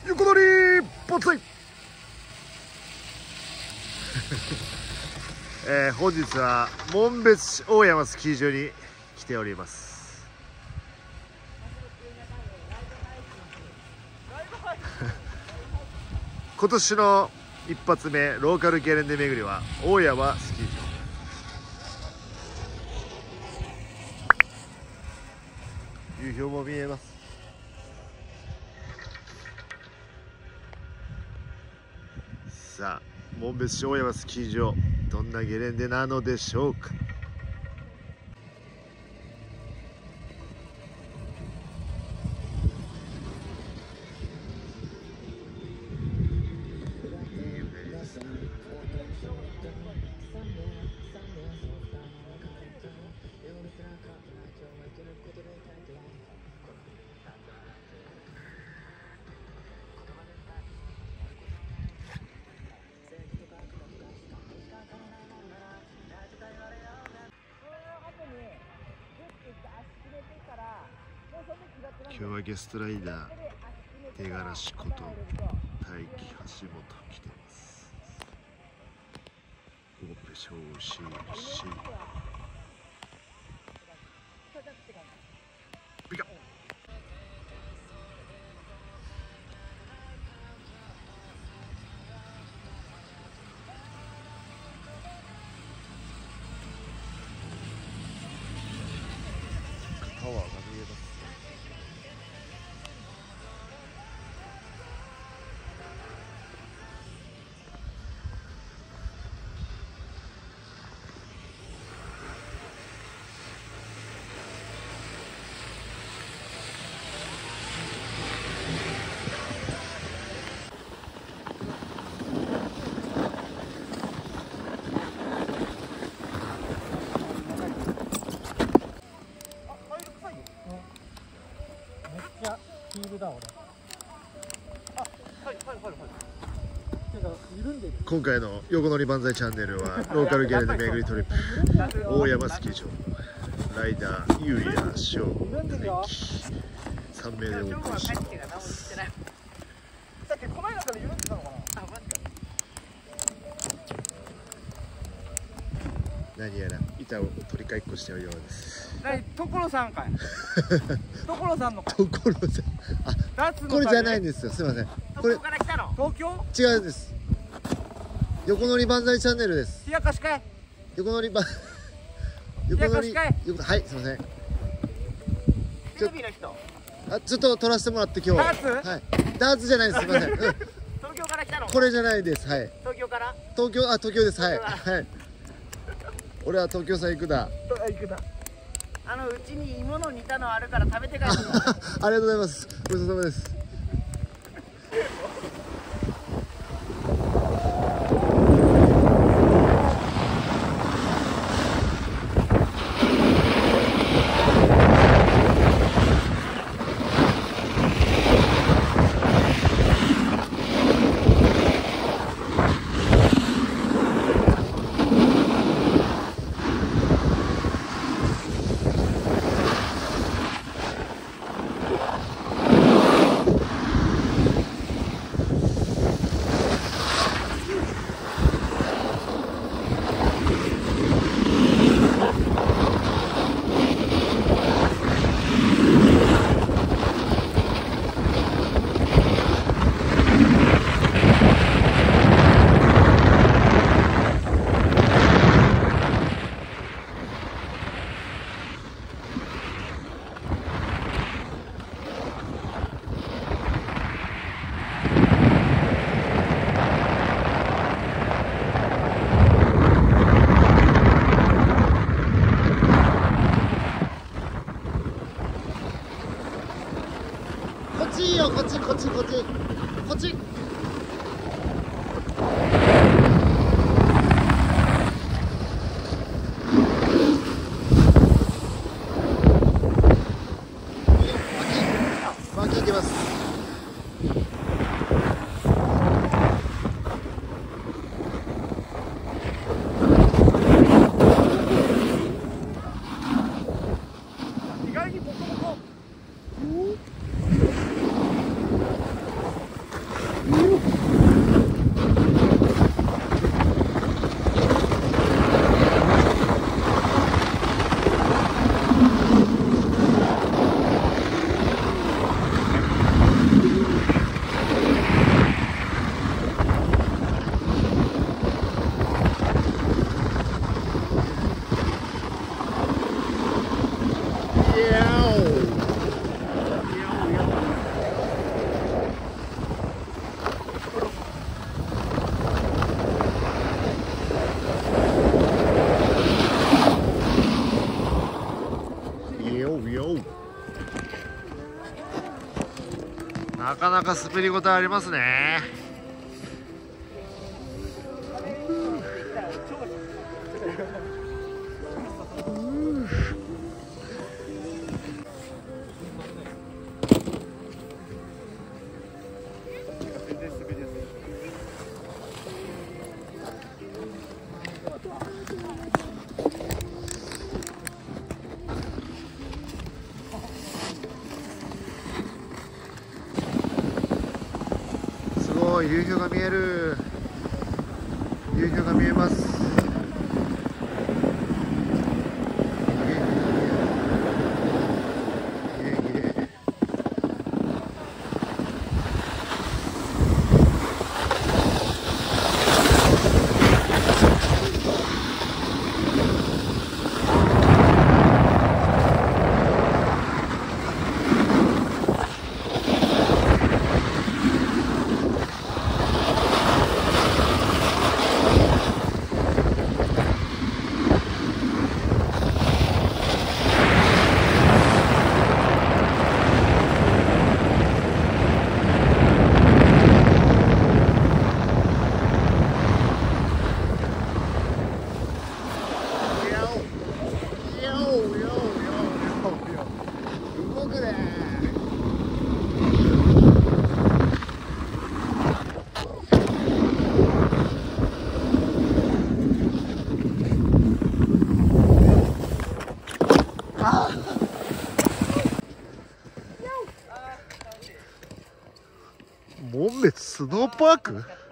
横取りぽつい本日は紋別市大山スキー場に来ております。今年の一発目ローカルゲレンデ巡りは大山スキー場。夕日も見えます。さあ、紋別市大山スキー場、どんなゲレンデなのでしょうか。今日はゲストライダー手柄しこと大輝橋本来てます。オペショーシーシーピカタワーが見えます。 ヒールだ俺。 今回の横乗り万歳チャンネルはローカルゲレンデ巡りトリップ大山スキー場、ライダーゆうやしょう大輝3名でお送りします。何やら板を取り替えっこしておるようです。 所さんかい。所さんのかい。 所さん、あ、これじゃないんですよ。すみません。これから来たの？東京？ 違うんです。横乗り万歳チャンネルです。 冷やかしかい。 横乗りはい、すみません。 テレビの人。 ちょっと撮らせてもらって今日。 ダーツ？ はい。ダーツじゃないです。すみません。 東京から来たの？ これじゃないです。はい。 東京から？ 東京です。はい。はい。俺は東京さん行くだ。 行くだ。うちに芋の煮たのあるから食べて帰る。 ありがとうございます。ごちそうさまです。こっちいいよ、こっち。脇行けます。 意外にボコボコ。 かなか滑りごたえありますね。すごい、夕日が見える。夕日が見えます。動くね。紋別スノーパーク。